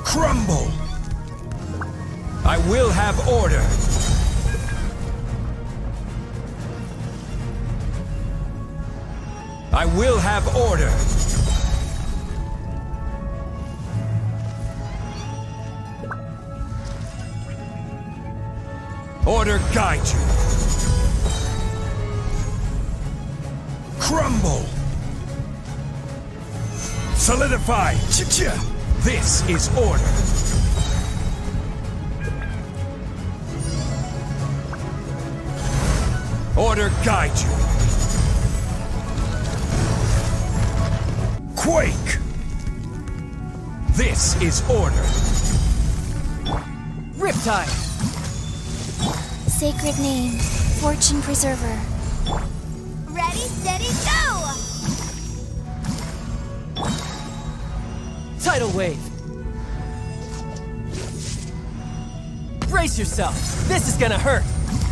Crumble! I will have order! I will have order! Order guide you! Crumble! Solidify! This is order! Order guide you! Quake! This is order! Riptide! Sacred name, Fortune Preserver. Ready, steady, go! Tidal Wave! Brace yourself! This is gonna hurt!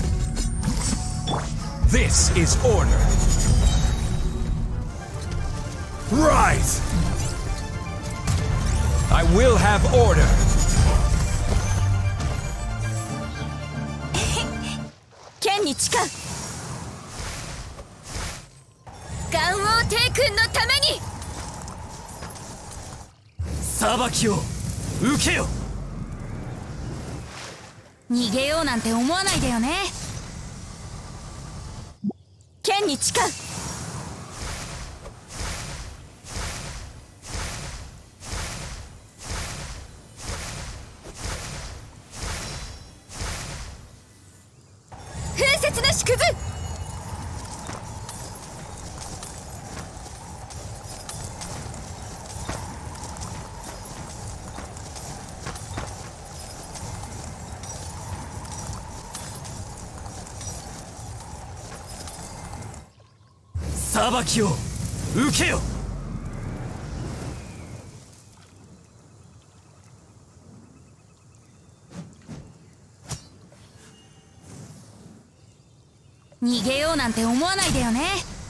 This is order! Rise! I will have order! 剣に誓うガンオー帝君のために裁きを受けよ。 逃げようなんて思わないでよね。剣に誓う風雪の縮図裁きを受けよ。 逃げようなんて思わないでよね。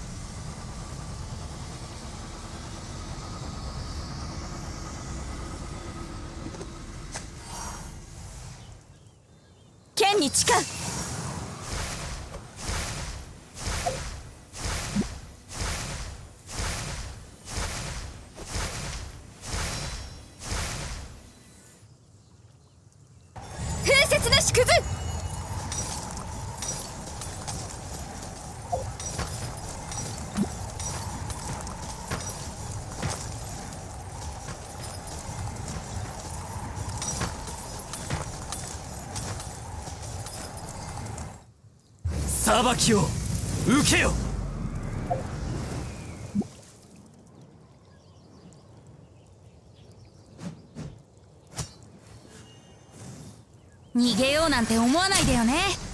剣に誓う風雪の縮図裁きを受けよ。 逃げようなんて思わないでよね。